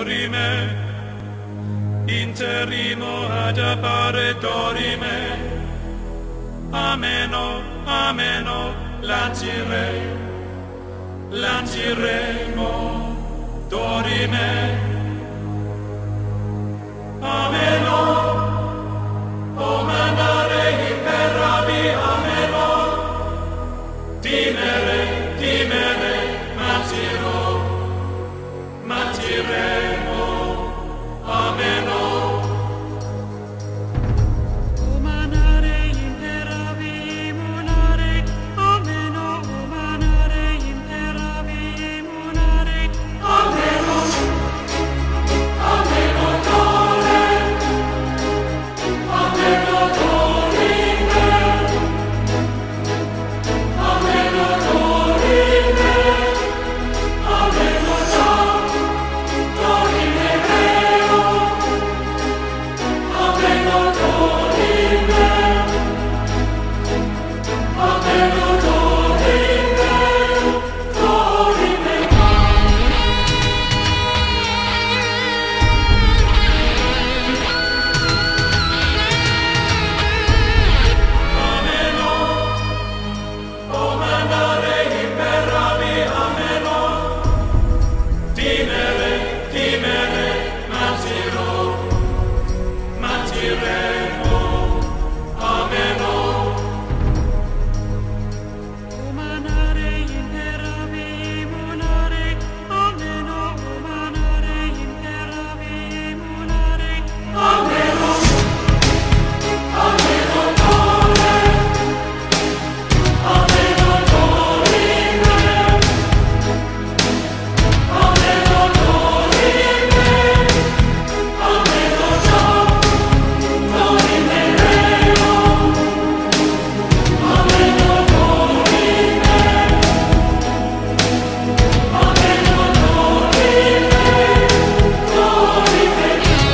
dorime, interimo ad appare dorime, ameno, ameno, lanciremo, dorime, ameno, o mandare imperavi, ameno, timere, matiremo, ameno. Umanare imperavi, munare, ameno, umanare imperavi, munare, ameno, ameno dore, ameno dorime, ameno dorime, ameno dorime vero, ameno dorime, ameno dorime, dorime. Ameno, o mandare imperavi, ameno, timere, matiremo, ameno. Umanare imperavi, munare, ameno, umanare imperavi, munare, ameno, ameno dore, ameno dorime, ameno dorime, ameno dorime vero, ameno dorime, ameno dorime,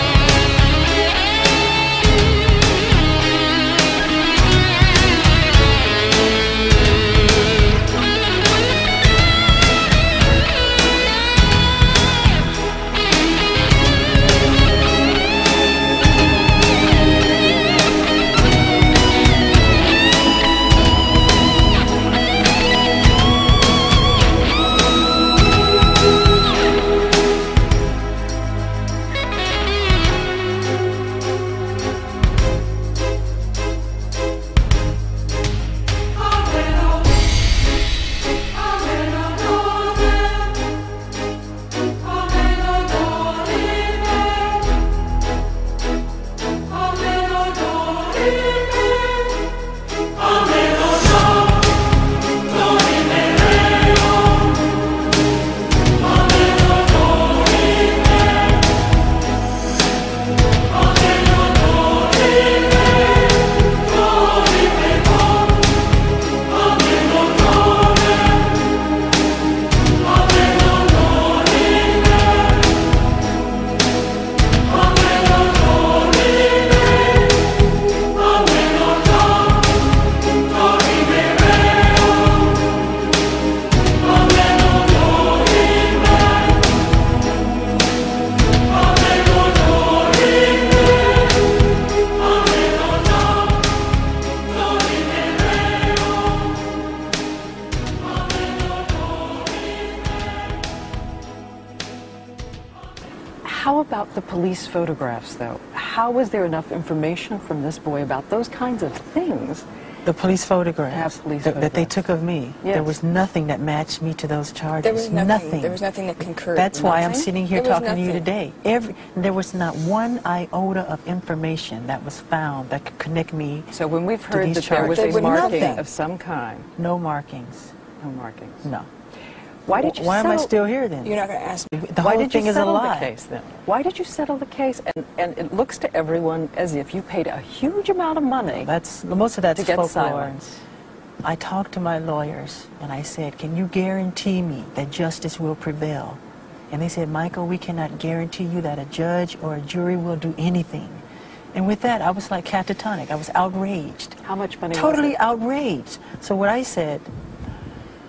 How about the police photographs, though? How was there enough information from this boy about those kinds of things? The police photographs, Have police that they photographs. took of me. Yes. There was nothing that matched me to those charges. There was nothing. There was nothing that concurred. That's why I'm Nothing? sitting here There was talking to you nothing. today. There was not one iota of information that was found that could connect me. So when we've to heard these that there was charges. a There was marking nothing. of some kind, No markings. no markings. No. Why did you Why am I settle- still here then? You're not going to ask me. The Why whole did you thing is a settle the lie. case then? Why did you settle the case? And it looks to everyone as if you paid a huge amount of money. Most of that's To get folklore. silence. I talked to my lawyers and I said, can you guarantee me that justice will prevail? And they said, Michael, we cannot guarantee you that a judge or a jury will do anything. And with that, I was like catatonic. I was outraged. How much money Totally was it? outraged. So what I said,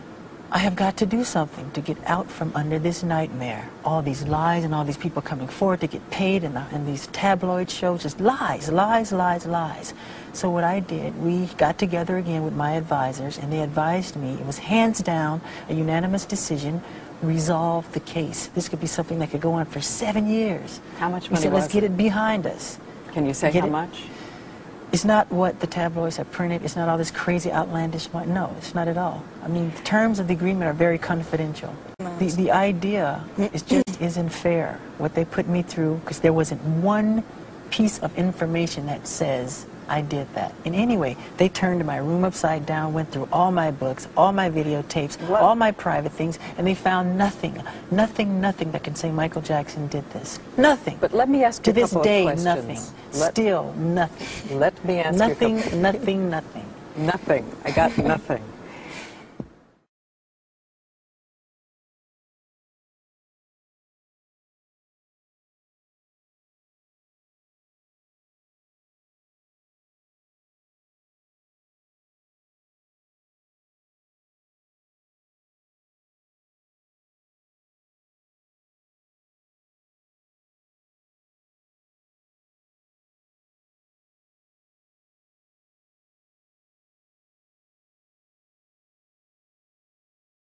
I have got to do something to get out from under this nightmare. All these lies and all these people coming forward to get paid and these tabloid shows, just lies, lies, lies, lies. So what I did, we got together again with my advisors, and they advised me, it was hands down, a unanimous decision, resolve the case. This could be something that could go on for 7 years. How much We money said, was let's get it behind us. Can you say Get how it- much? It's not what the tabloids have printed. It's not all this crazy outlandish money. No, it's not at all. I mean, the terms of the agreement are very confidential. The idea is just isn't fair, what they put me through, because there wasn't one piece of information that says I did that. And anyway, they turned my room upside down, went through all my books, all my videotapes, What? all my private things, and they found nothing, nothing that can say Michael Jackson did this. Nothing. But let me ask To you a this couple day, of questions. nothing. Still nothing. Let me ask Nothing, you a couple. nothing, nothing. Nothing. I got nothing.